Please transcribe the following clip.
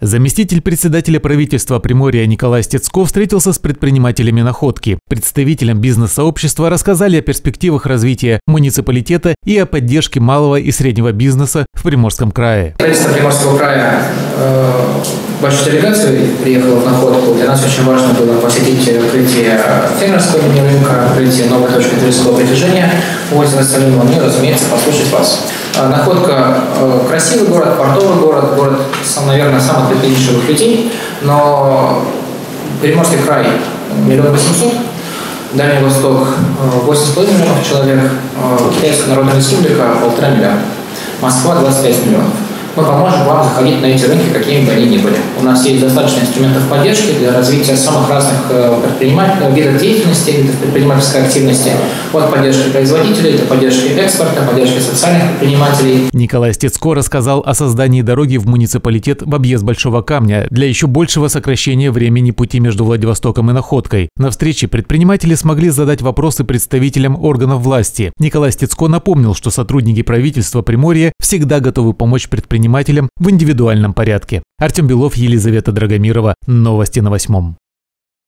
Заместитель председателя правительства Приморья Николай Стецко встретился с предпринимателями Находки. Представителям бизнес-сообщества рассказали о перспективах развития муниципалитета и о поддержке малого и среднего бизнеса в Приморском крае. Правительство Приморского края большой делегацией приехало в Находку. Для нас очень важно было посетить открытие фермерского мини-рынка, открытие новой точки туристского притяжения в озеро Солимон и, разумеется, послушать вас. Находка – красивый город, портовый город, наверное, самых предприимчивых людей, но Приморский край – 1 800 000, Дальний Восток – 8,5 миллионов человек, Китайская Народная Республика – 1,5 миллиона, Москва – 25 миллионов. Мы поможем вам заходить на эти рынки, какими бы они ни были. У нас есть достаточно инструментов поддержки для развития самых разных видов деятельности, видов предпринимательской активности. От поддержки производителей до поддержки экспорта, поддержки социальных предпринимателей. Николай Стецко рассказал о создании дороги в муниципалитет в объезд Большого Камня для еще большего сокращения времени пути между Владивостоком и Находкой. На встрече предприниматели смогли задать вопросы представителям органов власти. Николай Стецко напомнил, что сотрудники правительства Приморья всегда готовы помочь предпринимателям в индивидуальном порядке. Артем Белов, Елизавета Драгомирова. Новости на 8.